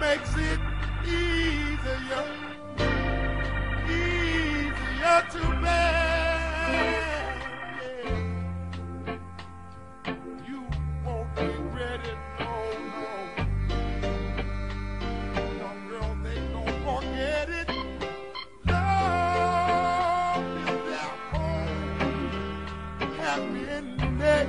makes it easier to bear. You won't regret it, no. Young girl, they don't forget it. Love is their home, happiness.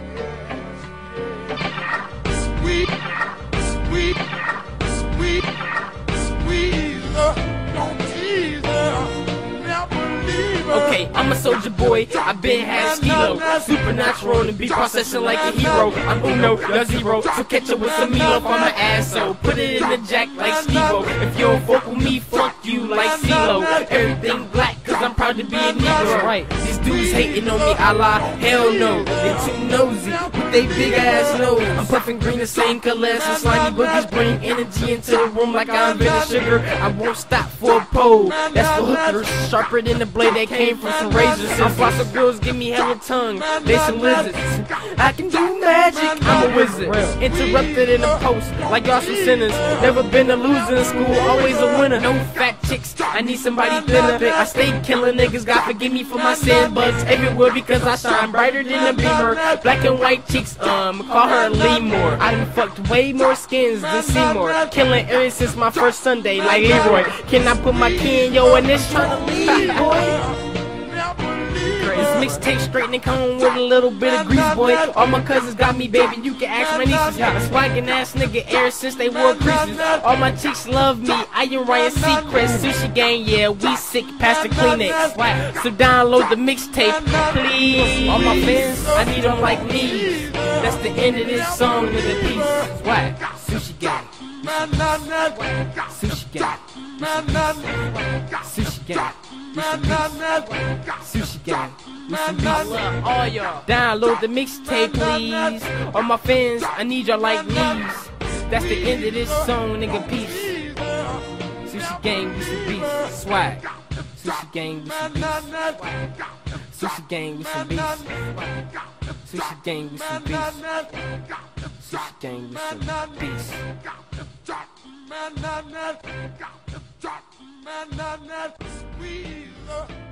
Sweet, sweet, sweet, squeeze her, don't tease her. Okay, I'm a soldier boy, I been had skilo. Supernatural and be processing like a hero. I'm Uno, you're zero, so catch it with some meal up on my ass. So put it in the jack like Steve-O. If you don't fuck with me, fuck you like CeeLo. Everything black, cause I'm proud to be a Negro. Right, these dudes hating on me, I lie, hell no. They too nosy, with they big ass nose. I'm puffing green the same color as some slimy boogies. Bring energy into the room like I invented sugar. I won't stop for a pole, that's for hookers. Sharper than the blade that came from some razors. Some fossil girls give me hella tongue, they some lizards. I can do magic, I'm a wizard. Interrupted in a post, like y'all some sinners. Never been a loser in school, always a winner. No fat chicks, I need somebody thinner. I stay killing niggas, God forgive me for my sin. Bugs everywhere because I shine brighter than a beamer. Black and white chicks, call her Lemur. I done fucked way more skins than Seymour. Killing ever since my first Sunday, like Leroy. Can I put my key in yo and this tryna leave, boy? This mixtape straight and come with a little bit of grease, boy. All my cousins got me, baby, you can ask my nieces. A swaggin' ass nigga ever since they wore creases. All my chicks love me, I am Ryan Seacrest. Sushi gang, yeah, we sick past the Kleenex. So download the mixtape, please. All my fans, I need them like me. That's the end of this song, nigga, peace. Swag, sushi gang. Sushi gang. Sushi gang. Sushi gang. All y'all. Download the mixtape, please. All my fans, I need y'all like knees. That's the end of this song, nigga, peace. Sushi gang, we some beats. Swag. Sushi gang, we some beats. Sushi gang, we some beats. Sushi gang, we some beats. Sushi gang, we some beats. Squeeze